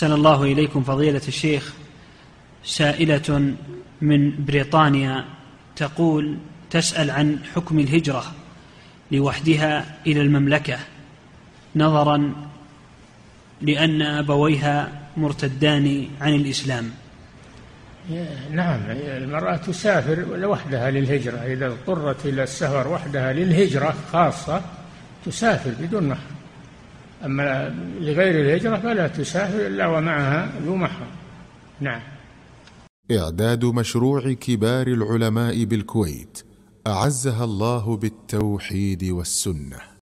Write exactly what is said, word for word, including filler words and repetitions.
أحسن الله إليكم فضيلة الشيخ. سائلة من بريطانيا تقول تسأل عن حكم الهجرة لوحدها إلى المملكة نظرا لأن أبويها مرتدان عن الإسلام. نعم، المرأة تسافر لوحدها للهجرة، إذا اضطرت إلى السفر وحدها للهجرة خاصة تسافر بدون محرم، أما لغير الهجرة فلا تسافر إلا ومعها ذو محرم. نعم. إعداد مشروع كبار العلماء بالكويت أعزها الله بالتوحيد والسنة.